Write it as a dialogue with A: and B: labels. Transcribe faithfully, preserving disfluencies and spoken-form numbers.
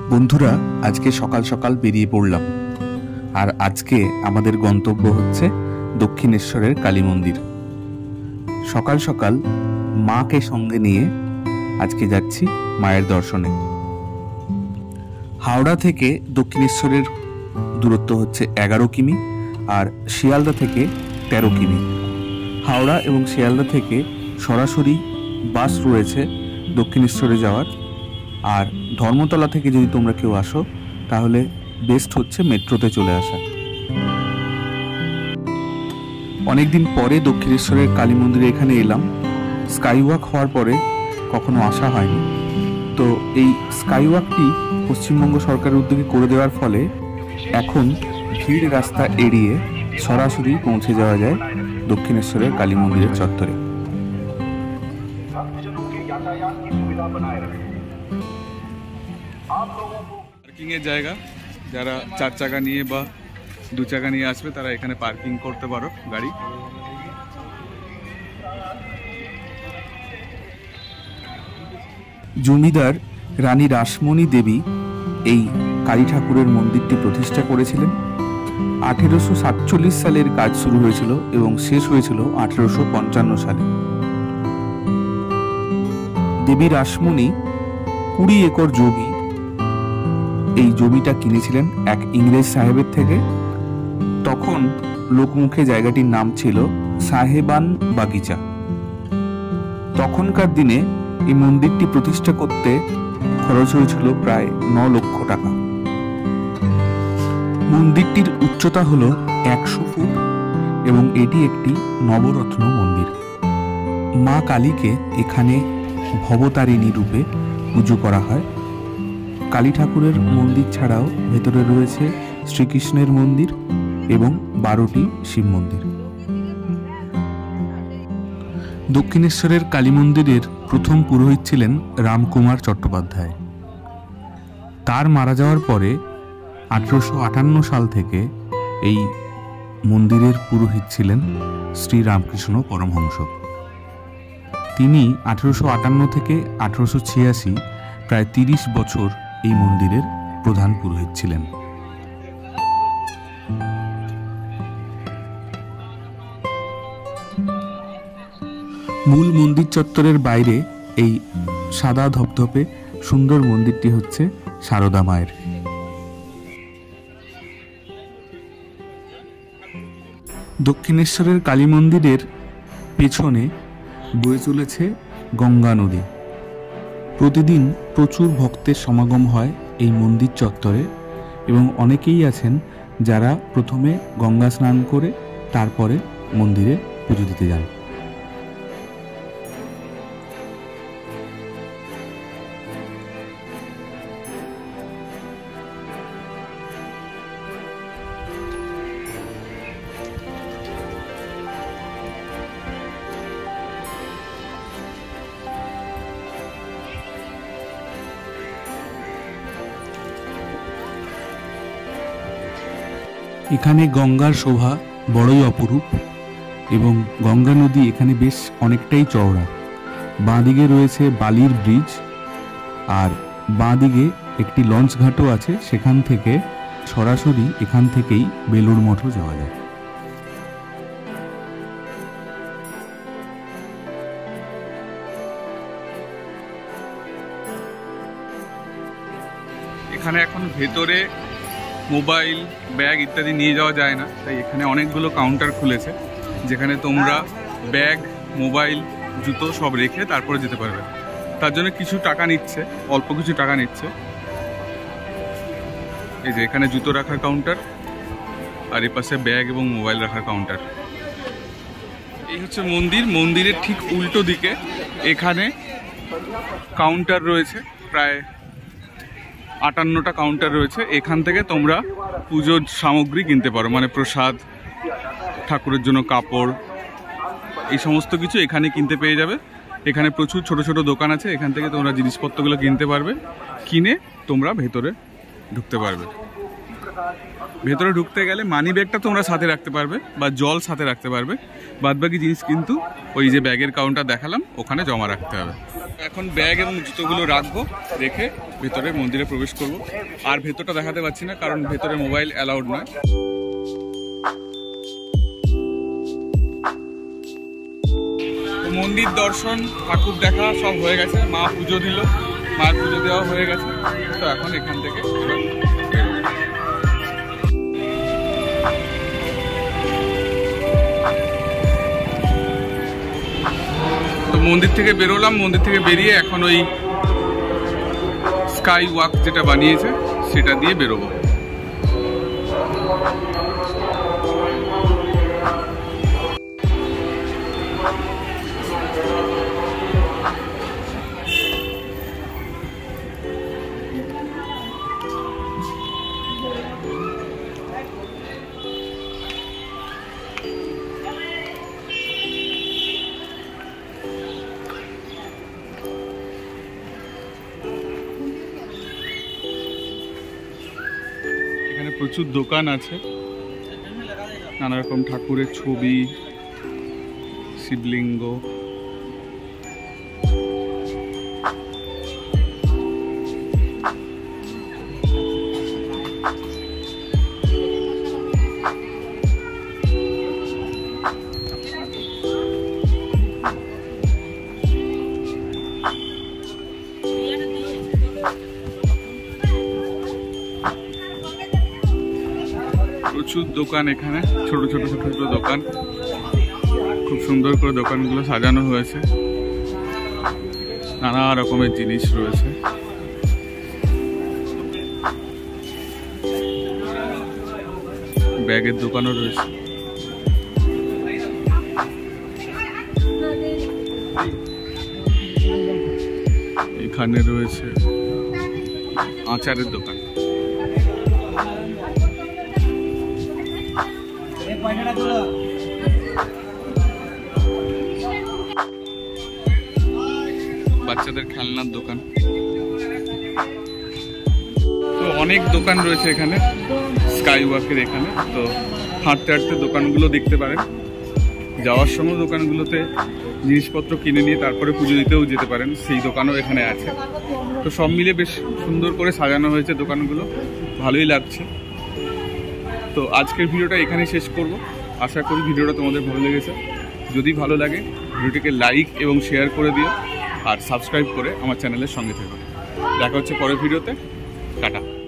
A: বন্ধুরা, আজকে সকাল সকাল বেরিয়ে পড়লাম। আর আজকে আমাদের গন্তব্য হচ্ছে দক্ষিণেশ্বরের কালী মন্দির। সকাল সকাল মাকে সঙ্গে নিয়ে আজকে যাচ্ছি মায়ের দর্শনে। হাওড়া থেকে দক্ষিণেশ্বরের দূরত্ব হচ্ছে এগারো কিমি আর শিয়ালদা থেকে তেরো কিমি। হাওড়া এবং শিয়ালদা থেকে সরাসরি বাস রয়েছে দক্ষিণেশ্বরে যাওয়ার। আর ধর্মতলা থেকে যদি তোমরা কেউ আসো তাহলে বেস্ট হচ্ছে মেট্রোতে চলে আসা। অনেকদিন পরে দক্ষিণেশ্বরের কালী মন্দিরে এখানে এলাম। স্কাইওয়াক হওয়ার পরে কখনো আসা হয়নি, তো এই স্কাইওয়াকটি পশ্চিমবঙ্গ সরকারের উদ্যোগে করে দেওয়ার ফলে এখন ভিড় রাস্তা এড়িয়ে সরাসরি পৌঁছে যাওয়া যায় দক্ষিণেশ্বরের কালী মন্দিরের চত্বরে।
B: পার্কিংয়ের জায়গা, যারা চার চাকা নিয়ে বা দু চাকা নিয়ে আসবে তারা এখানে পার্কিং করতে পারো গাড়ি।
A: জমিদার রানী রাসমণি দেবী এই কালী ঠাকুরের মন্দিরটি প্রতিষ্ঠা করেছিলেন। আঠেরোশো সাতচল্লিশ সালের কাজ শুরু হয়েছিল এবং শেষ হয়েছিল আঠেরোশো পঞ্চান্ন সালে। দেবী রাসমণি কুড়ি একর জমি এই জমিটা কিনেছিলেন এক ইংরেজ সাহেবের থেকে। তখন লোকমুখে জায়গাটির নাম ছিল সাহেবান বাগিচা। তখনকার দিনে এই মন্দিরটি প্রতিষ্ঠা করতে খরচ হয়েছিল প্রায় ন লক্ষ টাকা। মন্দিরটির উচ্চতা হলো একশো ফুট এবং এটি একটি নবরত্ন মন্দির। মা কালীকে এখানে ভবতারিণী রূপে পুজো করা হয়। কালী ঠাকুরের মন্দির ছাড়াও ভেতরে রয়েছে শ্রীকৃষ্ণের মন্দির এবং বারোটি শিব মন্দির। দক্ষিণেশ্বরের কালী মন্দিরের প্রথম পুরোহিত ছিলেন রামকুমার চট্টোপাধ্যায়। তার মারা যাওয়ার পরে আঠারোশো আটান্ন সাল থেকে এই মন্দিরের পুরোহিত ছিলেন শ্রী রামকৃষ্ণ পরমহংস। তিনি আঠারোশো আটান্ন থেকে আঠারোশো ছিয়াশি প্রায় তিরিশ বছর এই মন্দিরের প্রধান পুরোহিত ছিলেন। মূল মন্দির চত্বরের বাইরে এই সাদা ধপধপে সুন্দর মন্দিরটি হচ্ছে সারদা মায়ের। দক্ষিণেশ্বরের কালী মন্দিরের পেছনে বয়ে চলেছে গঙ্গা নদী। প্রতিদিন প্রচুর ভক্তের সমাগম হয় এই মন্দির চত্বরে এবং অনেকেই আছেন যারা প্রথমে গঙ্গা স্নান করে তারপরে মন্দিরে পুজো দিতে যান। এখানে গঙ্গার শোভা বড়ই অপরূপ এবং গঙ্গা নদী এখানে বেশ অনেকটাই চওড়া। বাঁদিকে রয়েছে বালির ব্রিজ আর বাঁদিকে একটি লঞ্চ ঘাটও আছে। সেখান থেকে সরাসরি এখান থেকেই বেলুড় মঠও যাওয়া যায়।
B: এখানে এখন ভেতরে মোবাইল, ব্যাগ ইত্যাদি নিয়ে যাওয়া যায় না, তাই এখানে অনেকগুলো কাউন্টার খুলেছে যেখানে তোমরা ব্যাগ, মোবাইল, জুতো সব রেখে তারপরে যেতে পারবে। তার জন্য কিছু টাকা নিচ্ছে, অল্প কিছু টাকা নিচ্ছে। এই যে এখানে জুতো রাখার কাউন্টার আর এ পাশে ব্যাগ এবং মোবাইল রাখার কাউন্টার। এই হচ্ছে মন্দির। মন্দিরের ঠিক উল্টো দিকে এখানে কাউন্টার রয়েছে, প্রায় আটান্নটা কাউন্টার রয়েছে। এখান থেকে তোমরা পুজোর সামগ্রী কিনতে পারো, মানে প্রসাদ, ঠাকুরের জন্য কাপড়, এই সমস্ত কিছু এখানে কিনতে পেয়ে যাবে। এখানে প্রচুর ছোট ছোট দোকান আছে, এখান থেকে তোমরা জিনিসপত্রগুলো কিনতে পারবে, কিনে তোমরা ভেতরে ঢুকতে পারবে। ভেতরে ঢুকতে গেলে মানি ব্যাগটা তোমরা সাথে রাখতে পারবে বা জল সাথে রাখতে পারবে। বাদবাকি জিনিস কিন্তু ওই যে ব্যাগের কাউন্টার দেখালাম ওখানে জমা রাখতে হবে। এখন ব্যাগ এবং জুতোগুলো রাখবো, রেখে ভেতরে মন্দিরে প্রবেশ করব। আর ভেতরটা দেখাতে পারছি না কারণ ভেতরে মোবাইল অ্যালাউড নয়। মন্দির দর্শন, ঠাকুর দেখা সব হয়ে গেছে। মা পুজো দিল, মায়ের পুজো দেওয়া হয়ে গেছে। তো এখন এখান থেকে তো মন্দির থেকে বেরোলাম। মন্দির থেকে বেরিয়ে এখন ওই স্কাই ওয়াক যেটা বানিয়েছে সেটা দিয়ে বেরোবো। এখানে প্রচুর দোকান আছে, নানা রকম ঠাকুরের ছবি, শিবলিঙ্গ। প্রচুর দোকান এখানে, ছোট ছোট ছোট ছোট দোকান। খুব সুন্দর করে দোকানগুলো সাজানো হয়েছে, নানা রকমের জিনিস রয়েছে। ব্যাগের দোকানও রয়েছে। এখানে রয়েছে আচারের দোকান। বাচ্চাদের খেলনার দোকান। তো অনেক দোকান রয়েছে এখানে স্কাই ওয়াকের এখানে। তো হাঁটতে হাঁটতে দোকানগুলো দেখতে পারেন। যাওয়ার সময় দোকানগুলোতে জিনিসপত্র কিনে নিয়ে তারপরে পুজো দিতেও যেতে পারেন, সেই দোকানও এখানে আছে। তো সব মিলে বেশ সুন্দর করে সাজানো হয়েছে দোকানগুলো, ভালোই লাগছে। তো আজকের ভিডিওটা এখানেই শেষ করব। আশা করি ভিডিওটা তোমাদের ভালো লেগেছে। যদি ভালো লাগে ভিডিওটিকে লাইক এবং শেয়ার করে দিও, আর সাবস্ক্রাইব করে আমার চ্যানেলের সঙ্গে থেকো। দেখা হচ্ছে পরের ভিডিওতে। টাটা।